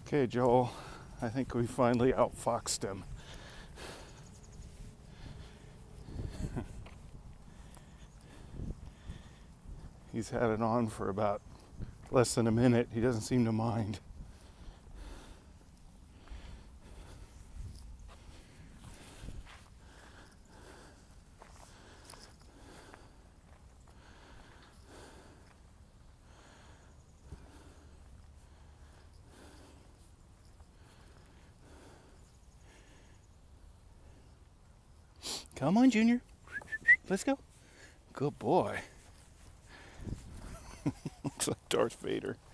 Okay, Joel, I think we finally outfoxed him. He's had it on for about less than a minute. He doesn't seem to mind. Come on, Junior. Let's go. Good boy. Looks like Darth Vader.